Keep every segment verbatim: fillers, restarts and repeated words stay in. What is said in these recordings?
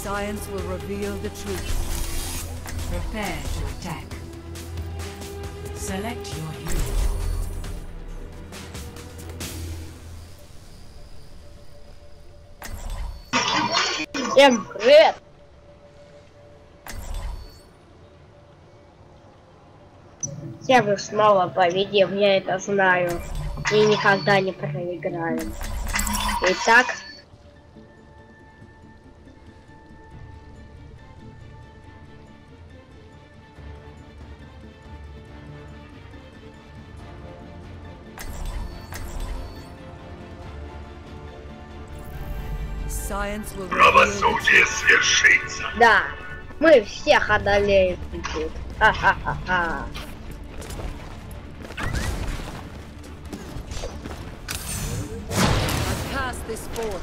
Science will reveal the truth. Prepare to attack. Select your hero. Всем привет! Все вы снова победим, я это знаю. И никогда не проиграем. Итак. Science will reveal the Правосудие truth. свершится. Да, мы всех одолеем тут. Ха-ха-ха-ха. I've cast this forth.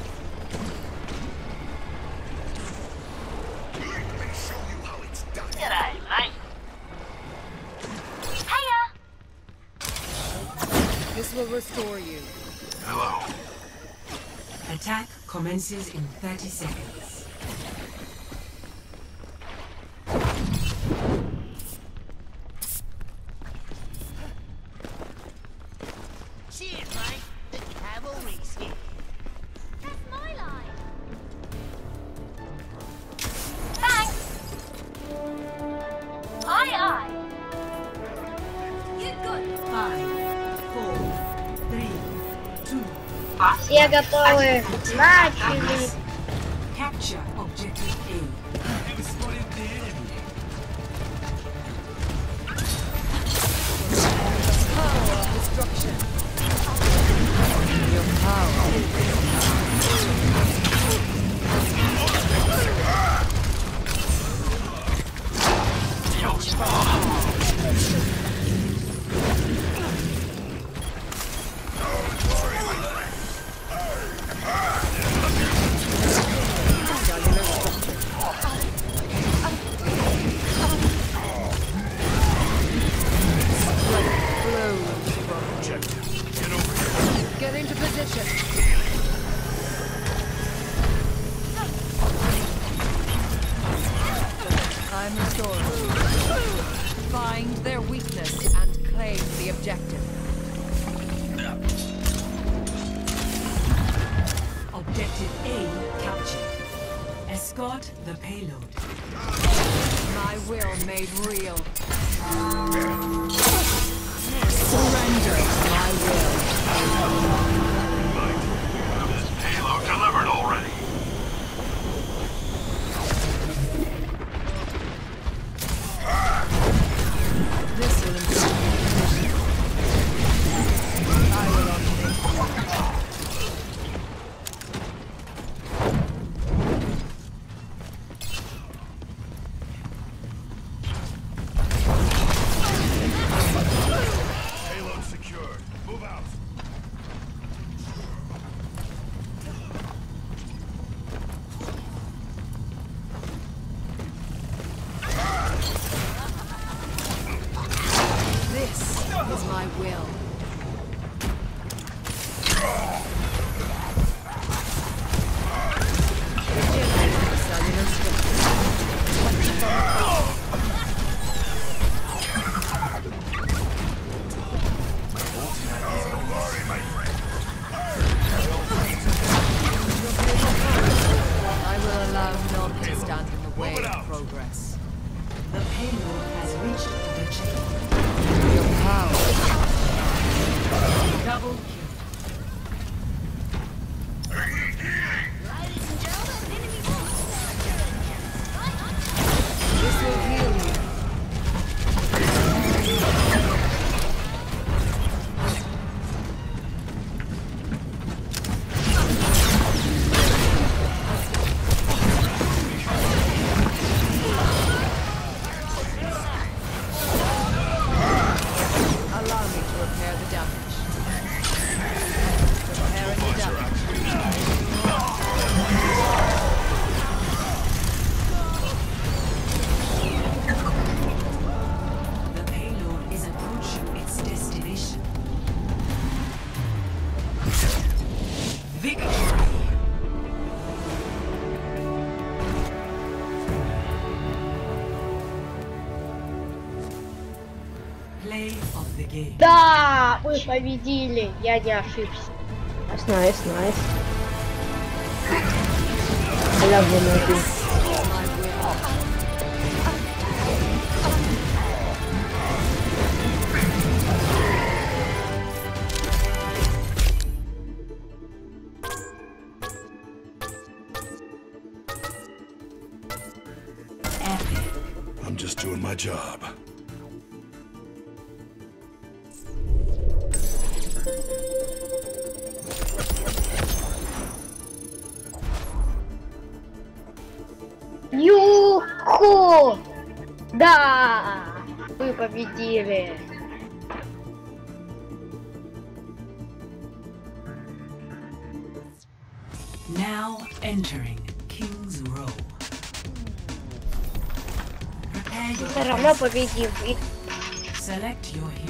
G'day, mate. Hiya! This will restore you. Hello. Attack commences in thirty seconds. Cheers, mate. The cavalry's here. That's my line. Thanks. Aye, aye. You good? Five, four, three, two. Все готовы? Начали. Capture objective A. Power of destruction. Your power. Get into position. I'm restored. Find their weakness and claim the objective. Objective A captured. Escort the payload. My will made real. Surrender my will. Payload delivered already. This will improve. I will unleash. Payload secure. game. Да, мы победили. Я не ошибся. Nice, nice, nice. I love the movie. I'm just doing my job. Юху! Да! Мы победили. Now entering King's Row. Prepare your Все равно победим. И select your hero.